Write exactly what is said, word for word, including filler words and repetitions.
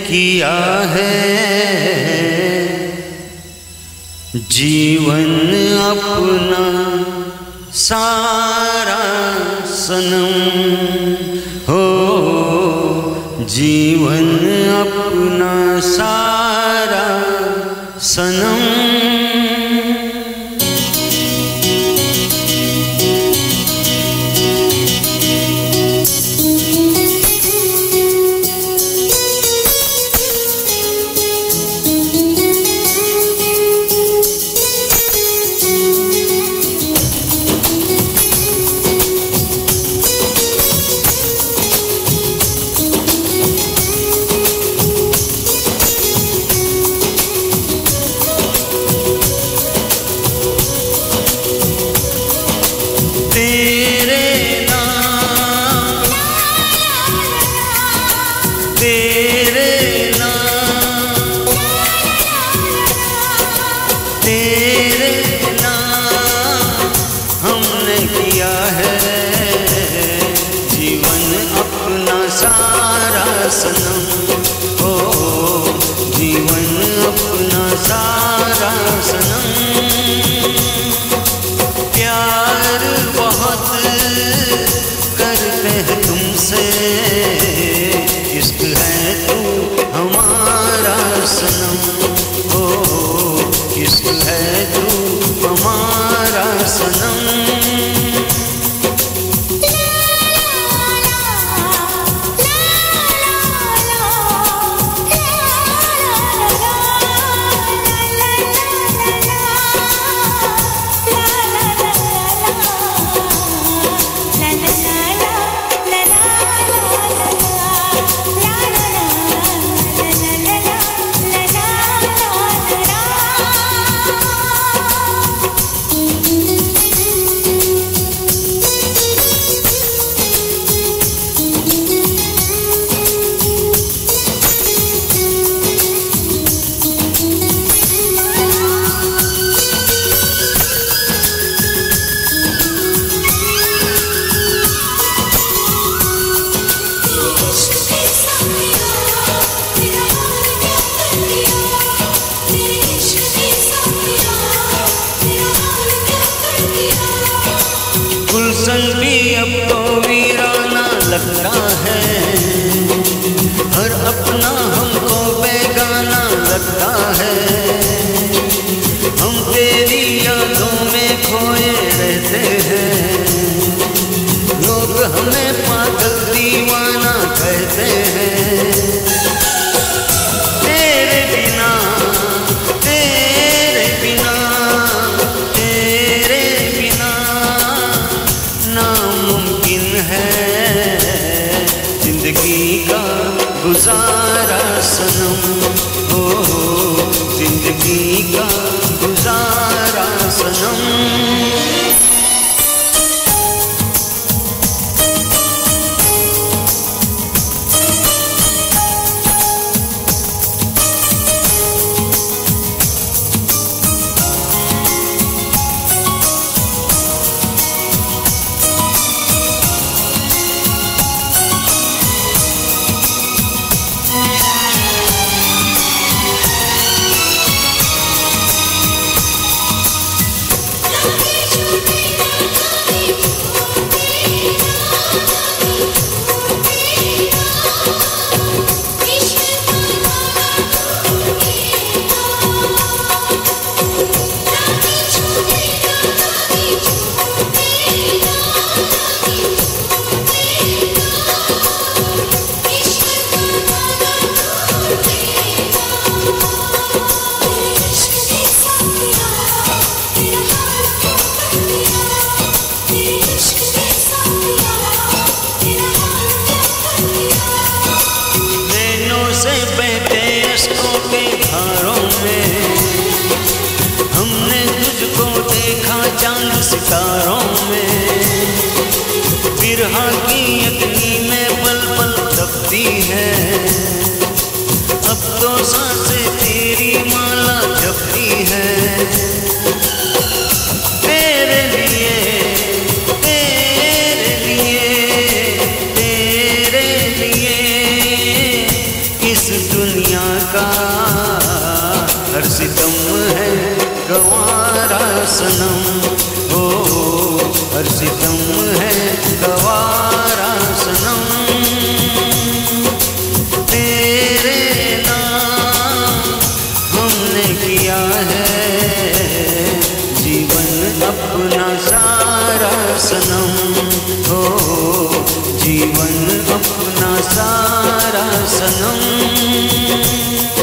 किया है जीवन अपना सारा सनम हो, जीवन अपना सारा सनम। सनम हो, जीवन अपना सारा सनम। प्यार बहुत करते हैं तुमसे, इश्क है तू हमारा सनम हो, इश्क है तू हमारा सनम। गुलशन भी अब तो वीराना लगता है, हर अपना हमको बेगाना लगता है। हम तेरी यादों में खोए रहते हैं, लोग हमें पागल दीवाना कहते हैं। तेरे बिना तेरे बिना तेरे बिना नामुमकिन है जिंदगी का गुजारा सनम हो, जिंदगी का गुजारा सनम। से बहते अश्कों के धारों में हमने तुझको देखा चांद सितारों में। बिरहा की अग्नि में पल पल तपती है, अब तो सांसें तेरी माला जपती है। तेरे लिए तेरे लिए तेरे लिए इस दुनिया सनम, ओ हर सितम है गवारा सनम। तेरे नाम हमने किया है जीवन अपना सारा सनम, हो जीवन अपना सारा सनम।